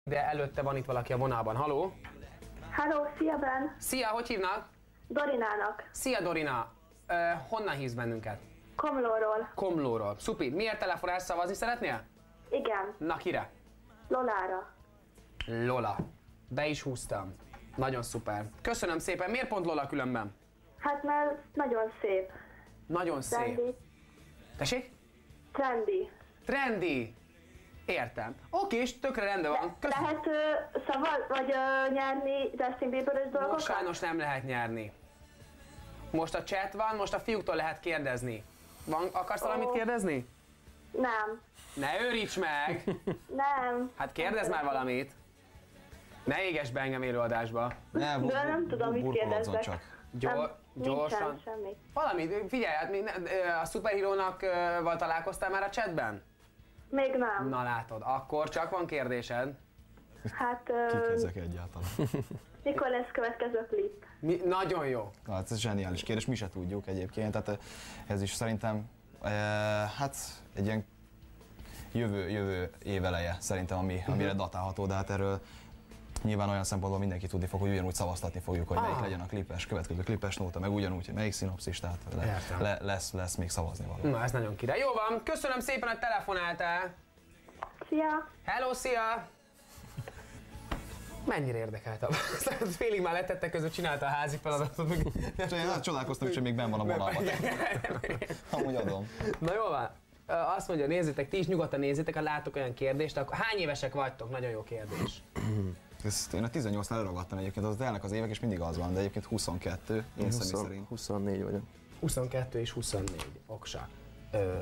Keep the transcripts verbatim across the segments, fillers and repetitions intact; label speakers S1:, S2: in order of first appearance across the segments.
S1: De előtte van itt valaki a vonalban. Haló?
S2: Hello, szia Ben!
S1: Szia, hogy hívnak?
S2: Dorinának.
S1: Szia Dorina! Uh, honnan hívsz bennünket?
S2: Komlóról.
S1: Komlóról. Szupi, miért telefonálsz, szavazni szeretnél?
S2: Igen.
S1: Na, kire?
S2: Lolára.
S1: Lola. Be is húztam. Nagyon szuper. Köszönöm szépen. Miért pont Lola különben?
S2: Hát mert nagyon szép.
S1: Nagyon szép.
S2: Trendy.
S1: Tessék?
S2: Trendy.
S1: Trendy. Értem. Oké, és tökre rendben van.
S2: Le lehet ö, szavaz, vagy ö, nyerni Justin Bieber-ös dolgokat?
S1: Most sajnos nem lehet nyerni. Most a chat van, most a fiúktól lehet kérdezni. Van, akarsz valamit
S2: Ó.
S1: kérdezni?
S2: Nem.
S1: Ne őríts meg!
S2: Nem.
S1: Hát kérdezz már valamit. Ne éges be engem élőadásba.
S3: Ne,
S2: De nem tudom, mit kérdezzek.
S3: csak.
S1: Gyor,
S2: Nem,
S1: gyorsan.
S2: nincsen semmi.
S1: Valami, figyelj, hát mi, ne- a szuperhírónak ö, val találkoztál már a chatben?
S2: Még nem.
S1: Na látod, akkor csak van kérdésed.
S2: Hát
S3: Kik
S2: ö,
S3: ezek egyáltalán?
S2: mikor lesz következő klip?
S1: Mi, nagyon jó.
S3: Na, hát ez zseniális kérdés, mi se tudjuk egyébként, tehát ez is szerintem, e, hát egy ilyen jövő, jövő év eleje szerintem, ami, uh-huh. amire datálható, de hát erről nyilván olyan szempontból mindenki tudni fog, hogy ugyanúgy szavaztatni fogjuk, hogy ah. melyik legyen a klipes, következő klipes nóta, meg ugyanúgy, hogy melyik szinopszis, tehát le, le, lesz, lesz még szavazni való.
S1: Na, ez nagyon király. Jó van, köszönöm szépen, hogy telefonáltál.
S2: Szia!
S1: Hello, szia! Mennyire érdekelt a félig már letettek között csinálta a házi feladatot.
S3: Én hát csodálkoztam is, hogy még benn van a vonalban. Amúgy adom.
S1: Na jól van. Azt mondja, nézzétek, ti is nyugodtan nézzétek, ha látok olyan kérdést, akkor hány évesek vagytok? Nagyon jó kérdés.
S3: Ezt én a tizennyolcnál elragadtam egyébként, az telnek az évek, és mindig az van, de egyébként huszonkettő, én személy szerint.
S4: huszonnégy vagyok.
S1: huszonkettő és huszonnégy. Oksa. Ö...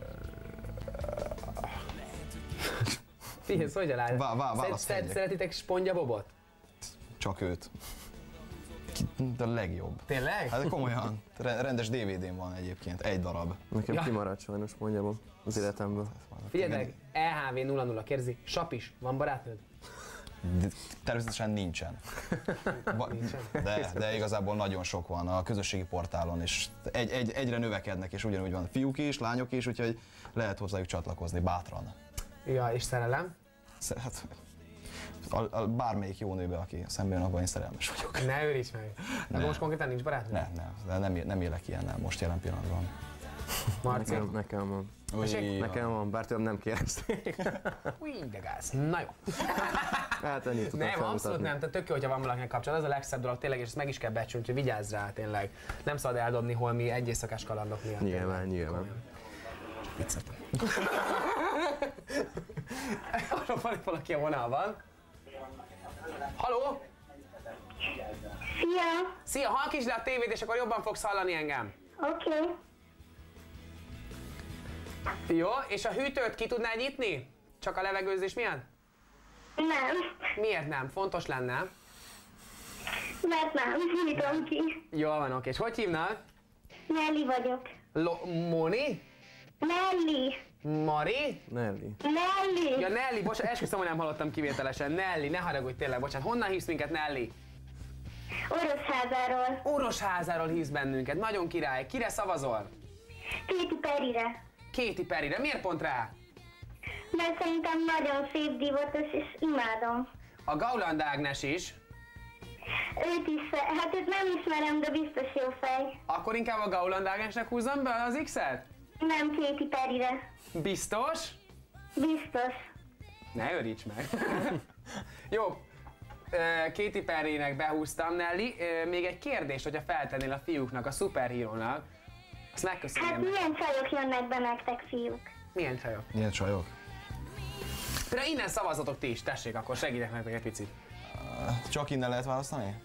S1: Figyelj, hogy alá?
S3: Vá- vá- válasz
S1: Szeret,
S3: egyek.
S1: szeretitek Spongyabobot?
S3: Csak őt. De a legjobb.
S1: Tényleg?
S3: Hát komolyan. Re- rendes dé vé dén van egyébként, egy darab.
S4: Nekem
S1: Ja.
S4: kimaradt sajnos, mondjam, az életemből.
S1: Figyeljetek, E H V nulla nulla kérdezi, Sapis, van barátnőd?
S3: De természetesen nincsen. Va- de, de igazából nagyon sok van a közösségi portálon, és egy, egy, egyre növekednek, és ugyanúgy van fiúk is, lányok is, úgyhogy lehet hozzájuk csatlakozni bátran.
S1: Ja, és szerelem?
S3: Sze- Hát, a, a bármelyik jó nőbe, aki szemben abban én szerelmes vagyok.
S1: Ne őríts meg. De
S3: Ne.
S1: most konkrétan nincs barátnőd?
S3: Nem, nem, de nem, nem élek ilyennel most jelen pillanatban.
S1: Marci?
S4: Nekem, nekem van.
S1: Tessék?
S4: Nekem van, bár tőlem nem kérdezték.
S1: Új, de gáz. Na jó.
S4: Hát ennyit tudok
S1: Nem, abszolút
S4: felmutatni.
S1: nem, tehát tök jó, hogyha van valakinek kapcsolat, ez a legszebb dolog tényleg, és ezt meg is kell becsülni, hogy vigyázz rá tényleg. Nem szabad eldobni holmi egy éjszakás kalandok miatt.
S4: Nyilván, nyilván.
S1: Viccet. Arra van itt valaki a vonalban. Haló?
S2: Szia!
S1: Szia, halkítsd le a tévét, és akkor jobban fogsz hallani engem.
S2: Oké. Okay.
S1: Jó, és a hűtőt ki tudnád nyitni? Csak a levegőzés miatt?
S2: Nem.
S1: Miért nem? Fontos lenne.
S2: Mert nem. Nyitom ki.
S1: Jól van, oké. És hogy hívnak?
S2: Nelly vagyok.
S1: Lo- Moni?
S2: Nelly!
S1: Mari?
S4: Nelly.
S2: Nelly!
S1: Ja, Nelly, bocsánat, esküszöm, hogy nem hallottam kivételesen. Nelly, ne haragudj tényleg, bocsánat. Honnan hívsz minket, Nelly?
S2: Orosházáról.
S1: Orosházáról hívsz bennünket, nagyon király. Kire szavazol?
S2: Katy Perryre.
S1: Katy Perryre. Miért pont rá?
S2: Mert szerintem nagyon szép divatos, és imádom.
S1: A Gauland Ágnes is.
S2: Őt is, hát őt nem ismerem, de biztos jó fej.
S1: Akkor inkább a Gauland Ágnesnek húzzam be az X-et?
S2: Nem Katy Perryre.
S1: Biztos?
S2: Biztos.
S1: Ne őríts meg. Jó. Ö, Katy Perrynek behúztam, Nelly. Ö, Még egy kérdés, hogyha feltennél a fiúknak, a szuperhírónak. Azt megköszönjem.
S2: Hát milyen csajok jönnek be nektek, fiúk?
S1: Milyen csajok?
S3: Milyen csajok?
S1: Például innen szavazatok ti is, tessék, akkor segítek nektek egy picit.
S3: Csak innen lehet választani?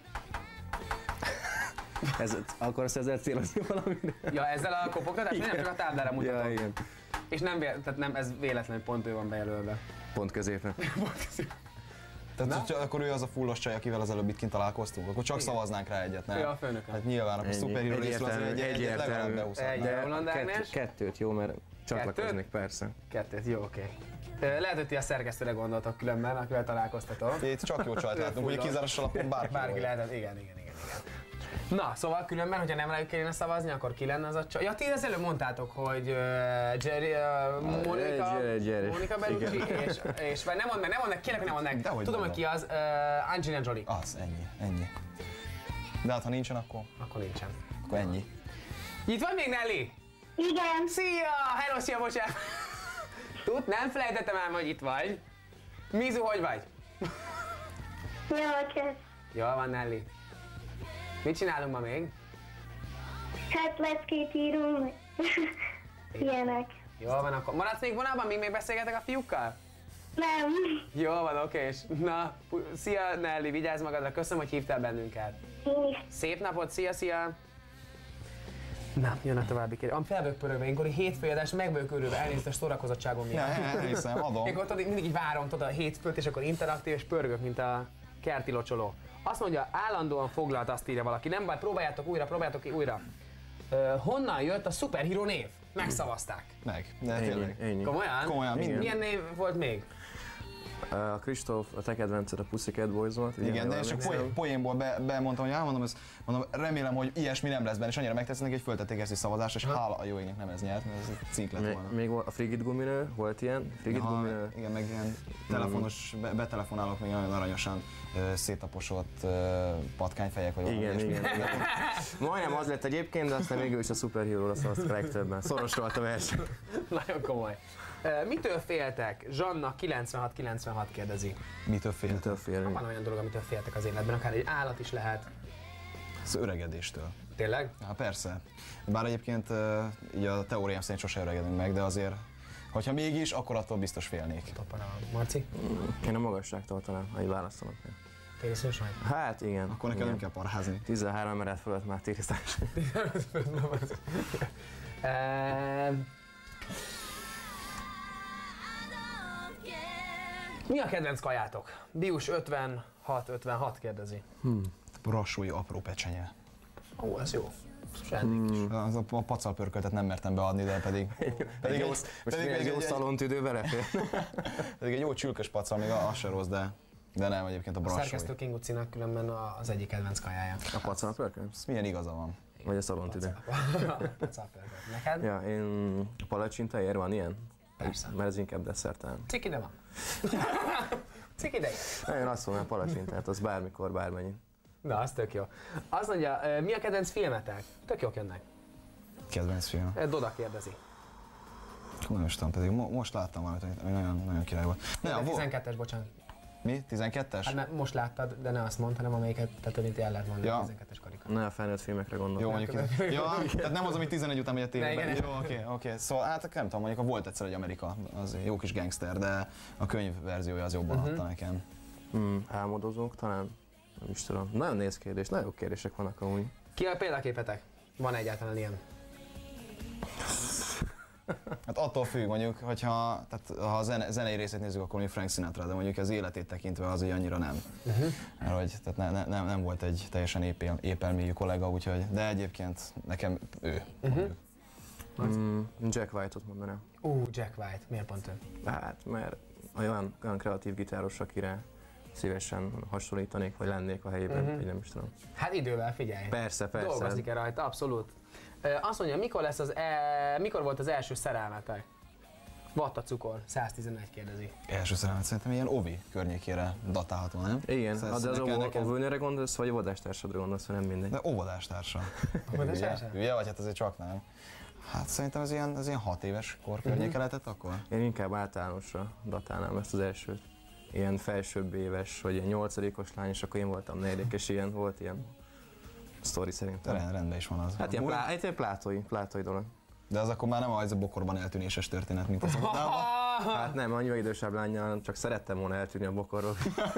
S4: Ez, akarsz ezzel célozni valamire?
S1: Ja, ezzel a kopogtatás, nem csak a táblára mutatom.
S4: Ja, igen.
S1: És nem, vé- tehát nem, ez véletlenül pont ő van bejelölve.
S4: Pont középen.
S3: Tehát hogy akkor ő az a fullos csaj, akivel az előbb itt kint találkoztunk, akkor csak szavaznánk rá egyet, nem?
S1: Ő a főnököm.
S3: Hát nyilván, akkor
S4: Ennyi.
S3: szuperhíró részről azért egy, egy, egy legalább
S1: Egy.
S3: behúzhatnánk.
S4: De
S1: Gauland Ágnes?
S4: kett, kettőt, jó, mert csatlakoznék, persze.
S1: Kettőt, jó, oké. Okay. Lehet, hogy ti a szerkesztőre gondoltok különben, akivel találkoztatok.
S3: Itt csak jó csajt látunk, hogy kizárásos alapon bárki
S1: Bárki
S3: volt.
S1: lehetett, igen, igen, igen, igen. Na, szóval különben, hogyha nem rájuk kellene szavazni, akkor ki lenne az a csaj? Ja, ti az előbb mondtátok, hogy uh, Jerry, uh, Monica,
S4: Jerry, Jerry.
S1: Monica Bellucci, és, és vagy nem mondd meg, nem mondd meg, kérlek, nem mondd meg.
S3: Dehogy
S1: Tudom, hogy
S3: mondom.
S1: ki az, uh, Angelina Jolie.
S3: Az, ennyi, ennyi. De hát ha nincsen, akkor,
S1: Akkor nincsen.
S3: akkor ennyi.
S1: Itt vagy még Nelly?
S2: Igen,
S1: Szia! Hello, szia, bocsánat! Tud, nem felejtettem el, hogy itt vagy. Mizu, hogy vagy?
S2: jól kezd.
S1: Jól van, Nelly. Mit csinálunk ma még?
S2: Hát leckét írunk. Ilyenek.
S1: Jól van, akkor maradsz még vonalban, míg még beszélgetek a fiúkkal?
S2: Nem.
S1: Jól van, oké, és na, pu- szia Nelly, vigyázz magadra, köszönöm, hogy hívtál bennünket.
S2: Én is.
S1: Szép napot, szia, szia! Na, jön a további kérdés. Am fel vagyok pörögve, én hétfői adás meg vagyok örülve, elnézést a szórakozottságom
S3: Ja,
S1: miatt.
S3: elhiszem, adom.
S1: Én ott mindig így várom tudod, a hétfőt, és akkor interaktív, és pörgök, mint a kerti locsoló. Azt mondja, állandóan foglalt, azt írja valaki. Nem baj, próbáljátok újra, próbáljátok ki újra. Uh, honnan jött a szuperhíró név? Megszavazták.
S3: Meg, de
S4: Ennyi,
S3: tényleg.
S4: ennyi.
S1: Komolyan?
S3: Komolyan,
S1: Mi-
S3: minden.
S1: Milyen név volt még?
S4: A Kristóf, a te kedvenced a Pussycat Boys volt. ugye,
S3: Igen, de
S4: jól
S3: én csak
S4: emlékszem.
S3: poén, poénból be, bemondtam, hogy elmondom, ezt, mondom, remélem, hogy ilyesmi nem lesz benne, és annyira megtetszenek, hogy föltették ezt a szavazást, és hála a jó égnek nem ez nyert, mert ez egy cikk lett
S4: Még,
S3: volna.
S4: még volt a Frigid guminő, volt ilyen? Frigid
S3: Aha,
S4: guminő.
S3: igen, meg ilyen telefonos, be, betelefonálok még nagyon aranyosan ö, széttaposott ö, patkányfejek, vagy valami
S4: Igen,
S3: ilyesmi.
S4: igen, igen. Majdnem az lett egyébként, de aztán végül is a szuperhíróra szavaztak a legtöbben. Szoros volt a verseny.
S1: Nagyon komoly. Uh, mitől féltek? Zsanna kilencvenhat kilencvenhat kérdezi.
S3: Mitől fél?
S4: Mitől félünk?
S1: Van olyan dolog, amitől féltek az életben, akár egy állat is lehet.
S3: Az öregedéstől.
S1: Tényleg?
S3: Hát persze. Bár egyébként ö, így a teóriám szerint sose öregedünk meg, de azért, hogyha mégis, akkor attól biztos félnék.
S1: Toppana. Marci?
S4: Én a magasságtól talán, ha így válaszolok.
S1: Tériszős vagy?
S4: Hát igen.
S3: Akkor nekem
S4: igen.
S3: nem kell parházni.
S4: tizenhárom emelet fölött már tirisztás.
S1: Uh, Mi a kedvenc kajátok? Bius ötvenhat ötvenhat kérdezi.
S3: Brassói apró pecsenye.
S1: Ó, ez jó. Hmm.
S3: Az a, a pacal pörköltet nem mertem beadni, de pedig... pedig
S4: Egy jó,
S3: egy,
S4: most
S3: pedig
S4: egy,
S3: egy,
S4: jó
S3: egy,
S4: szalontüdő belefér.
S3: pedig egy jó csülkös pacal, még az se rossz, de, de nem egyébként a
S1: A
S3: brassói.
S1: szerkesztő King Ucinak különben a- az egyik kedvenc kajája.
S4: A pacal pörköl?
S3: Milyen igaza van?
S4: Vagy a szalontüdő?
S1: Pacalpörgő. Neked?
S4: Ja, én a palacsinta ér van ilyen?
S1: Persze.
S4: Mert ez inkább desszertán.
S1: Ciki ide van. Ciki ide.
S4: Én azt mondom, a palacsintát, az bármikor, bármennyi.
S1: Na, az tök jó. Azt mondja, ö, mi a kedvenc filmetek? Tök jók jönnek.
S3: Kedvenc film.
S1: Ö, Doda kérdezi.
S3: Nem is tudom, pedig mo- most láttam valamit, ami nagyon, nagyon király volt. Ne,
S1: A
S3: vo-
S1: tizenkettes, bocsánat.
S3: mi? tizenkettes?
S1: Hát ne, most láttad, de ne azt mondd, hanem amelyiket te több mint el lehet mondani,
S3: Ja.
S1: a tizenkettes karika.
S4: Ne a felnőtt filmekre gondolok.
S3: Jó, mondjuk. Ja, tehát nem az, ami tizenegy után megy a tévében.
S1: igen.
S3: Jó, oké, okay, oké. Okay. Szóval hát nem tudom, mondjuk volt egyszer egy Amerika, az jó kis gangster, de a könyv verziója az jobban adta nekem.
S4: Hmm, álmodozók talán? Nem is tudom. Nagyon néz kérdés, nagyon jó kérdések vannak amúgy.
S1: Ki a példaképetek? Van egyáltalán ilyen?
S3: Hát attól függ, mondjuk, hogyha tehát, ha a zene, zenei részét nézzük, akkor mondjuk Frank Sinatra, de mondjuk az életét tekintve az így annyira nem. Uh-huh. Mert hogy tehát ne, ne, nem, nem volt egy teljesen épel, épelmélyű kollega, úgyhogy, de egyébként nekem ő. Uh-huh.
S4: Hmm, Jack White-ot mondanám.
S1: Ú, uh, Jack White. Miért pont ő?
S4: Hát, mert olyan, olyan kreatív gitáros, akire szívesen hasonlítanék, vagy lennék a helyében, uh-huh. nem is tudom.
S1: Hát idővel, figyelj.
S4: Persze, persze.
S1: Dolgozni kell rajta, abszolút. Ö, Azt mondja, mikor lesz az e... mikor volt az első szerelmetek? Vatta cukor, száztizenegy kérdezi.
S3: Első szerelmet szerintem ilyen Ovi környékére datálható, nem?
S4: Igen,
S3: Szóval
S4: de az
S3: nekem-
S4: a
S3: nekem-
S4: óvőnőre gondolsz, vagy óvodástársadra gondolsz, vagy nem mindegy.
S3: De óvodástársa.
S1: Óvodástársa?
S3: Hülye? Hülye vagy, hát azért csak nem. Hát szerintem ez ilyen, ez ilyen hat éves kor környéke lehetett akkor?
S4: Én inkább általánosra datálnám ezt az elsőt. Ilyen felsőbb éves, vagy ilyen nyolcadikos lány, és akkor én voltam negyedikes, ilyen volt ilyen sztori
S3: De
S4: szerintem.
S3: rend, rendben is van az.
S4: Hát ilyen, plá, egy plátói, plátói dolog.
S3: De az akkor már nem az a bokorban eltűnéses történet, mint az ott.
S4: Hát nem, annyival idősebb lányjal, csak szerettem volna eltűnni a bokorról.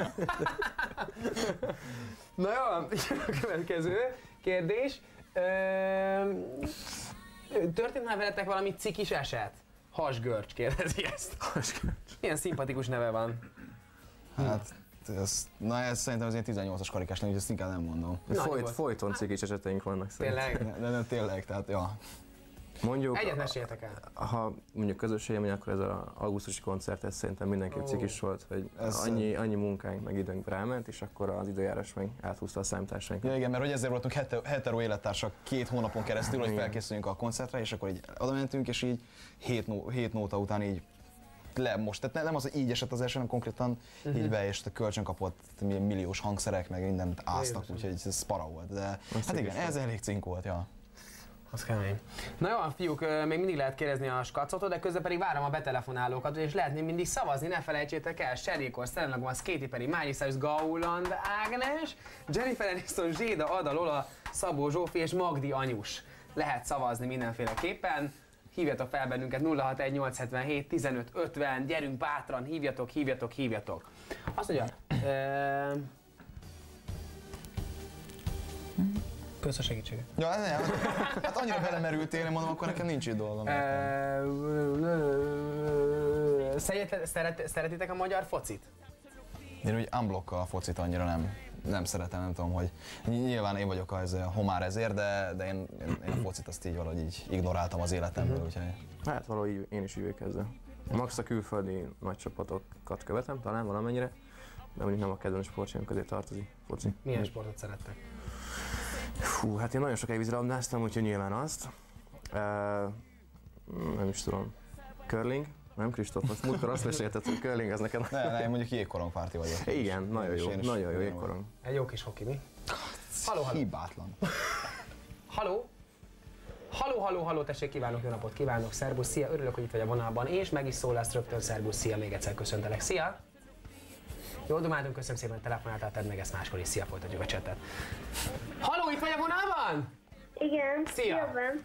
S1: Na jó, a következő kérdés. Ö, Történt már veletek valami cikis eset? Hasgörcs kérdezi ezt. Milyen szimpatikus neve van.
S3: Hát, ez, na ez szerintem az ilyen tizennyolcas karikás lenni, úgyhogy ezt inkább nem mondom.
S1: Nagy
S4: Folyt,
S1: volt.
S4: folyton cikis eseteink vannak szerintem.
S1: Tényleg?
S3: De, de, de tényleg, tehát ja.
S4: Mondjuk,
S1: Egyet meséljetek el.
S4: ha mondjuk közös élmény, akkor ez az augusztusi koncert, ez szerintem mindenki
S1: Ó.
S4: cikis volt, hogy
S3: Ez-
S4: annyi, annyi munkánk meg időnk ráment, és akkor az időjárás meg áthúzta a számításainkat.
S3: Ja, igen, mert hogy ezért voltunk hete- hetero élettársak két hónapon keresztül, hogy
S4: Igen.
S3: felkészüljünk a koncertre, és akkor így oda mentünk, és így hét, nó- hét nóta után így le most, tehát nem az, hogy így esett az első, hanem konkrétan uh-huh. így be, és kölcsön kapott milyen milliós hangszerek, meg mindent áztak,
S1: Jézusom.
S3: úgyhogy ez para volt, de hát
S4: szép
S3: igen,
S4: is
S3: ez elég cink volt, ja.
S1: Az kemény. Na jó, fiúk, ö, még mindig lehet kérdezni a skacotól, de közben pedig várom a betelefonálókat, és lehet még mindig szavazni, ne felejtsétek el, Serikor, Selena Gomez, Katy Perry, Miley Cyrus, Gauland Ágnes, Jennifer Aniston, Zséda, Ada, Lola, Szabó Zsófi és Magdi Anyus. Lehet szavazni mindenféleképpen. Hívjatok fel bennünket nulla hat egy nyolc hét tizenöt ötven, gyerünk bátran, hívjatok, hívjatok, hívjatok. Azt mondja, ö... kösz a segítséget.
S3: Ja, nem, hát annyira belemerültél, én mondom, akkor nekem nincs itt dolgom.
S1: Szeret, szeret, szeretitek a magyar focit?
S3: Én úgy unblockkal a focit annyira nem, nem szeretem, nem tudom, hogy nyilván én vagyok az homár ezért, de, de én, én, én a focit azt így valahogy így ignoráltam az életemből, úgyhogy...
S4: Hát valahogy én is így vagyok ezzel. Max a külföldi nagy csapatokat követem, talán valamennyire, de mondjuk nem a kedvenc sportjaim közé tartozik foci.
S1: Milyen sportot szerettek?
S4: Fú, hát én nagyon sokáig vízilabdáztam, úgyhogy nyilván azt. Uh, nem is tudom. Curling? Nem, Kristóf? Azt múltkor azt mesélted, hogy curling az neked...
S3: Ne, ne, én mondjuk jégkorongpárti vagyok.
S4: Igen, nagyon jó,
S3: Én is-
S4: nagyon jó
S3: én
S4: jégkorong.
S1: Egy jó kis hoki, mi? Haló, haló.
S3: Hibátlan.
S1: Haló? Haló, haló, haló, tessék, kívánok, jó napot kívánok, szerbusz, szia, örülök, hogy itt vagy a vonalban, és meg is szól lesz rögtön, szerbusz, szia, még egyszer köszöntelek, szia! Jól domáltunk, köszönöm szépen, hogy telefonáltál, tedd meg ezt máskor is, szia, folytatjuk a csetet. Haló, itt vagy a vonalban?
S2: Igen,
S1: Szia.
S2: jobban.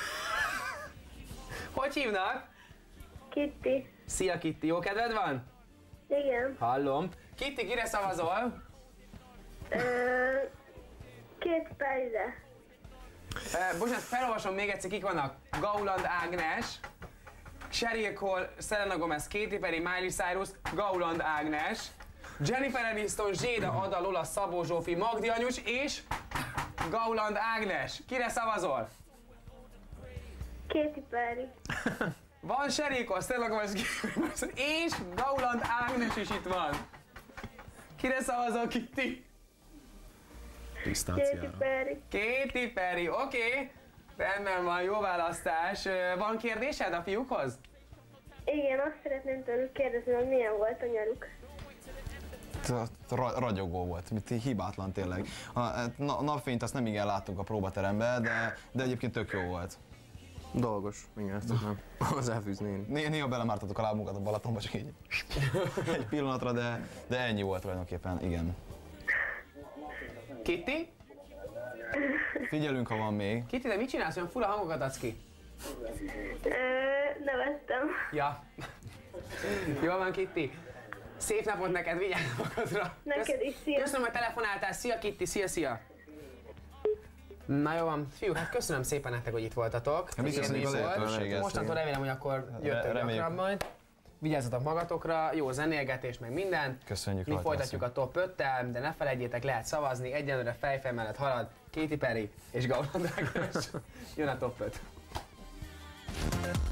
S1: Hogy hívnak?
S2: Kitty.
S1: Szia, Kitti, jó kedved van?
S2: Igen.
S1: Hallom. Kitti, kire szavazol?
S2: Ö, két persze.
S1: Uh, bocsánat, felolvasom még egyszer, kik vannak. Gauland Ágnes, Sheryl Cole, Selena Gomez, Katy Perry, Miley Cyrus, Gauland Ágnes, Jennifer Aniston, Zséda, Ada, Lola, Szabó Zsófi, Magdi Anyus és Gauland Ágnes. Kire szavazol?
S2: Katy Perry.
S1: Van Sheryl Cole, Selena Gomez, és Gauland Ágnes is itt van. Kire szavazol, Kitty?
S2: Katy Perry.
S1: Katy Perry, oké. Okay. Rendben van, jó választás. Ö, Van kérdésed a fiúkhoz?
S2: Igen, azt szeretném tőlük kérdezni, hogy milyen volt a nyaruk.
S3: Ra- ragyogó volt, mit hibátlan tényleg. A na- napfényt azt nem igen láttunk a próbateremben, de, de egyébként tök jó volt.
S4: Dolgos, igen, ezt tudnám hozzáfűzni én.
S3: Né- néha belemártatok a lábunkat a Balatonba, csak így egy pillanatra, de, de ennyi volt tulajdonképpen, igen.
S1: Kitty?
S3: Figyelünk, ha van még.
S1: Kitty, de mit csinálsz? Olyan fura hangokat adsz ki?
S2: Ö, neveztem.
S1: Ja. Jól van, Kitty. Szép napot neked, vigyázz magadra.
S2: Neked is, szia.
S1: Köszönöm, hogy telefonáltál. Szia, Kitty, szia, szia. Na jó van, fiú, hát köszönöm szépen nektek, hogy itt voltatok.
S3: Mi
S1: Igen,
S3: köszönjük
S1: jó
S3: a
S1: volt.
S3: lehetőséget.
S1: Mostantól remélem, hogy akkor jöttök
S3: Reméljük.
S1: gyakran majd. Vigyázzatok magatokra, jó zenélgetés, meg minden.
S3: Köszönjük,
S1: Mi
S3: rajta
S1: folytatjuk a top öttel, de ne felejtjétek, lehet szavazni. Egyenlőre fejfej mellett halad Katy Perry és Gauland Ágnes. Jön a top öt.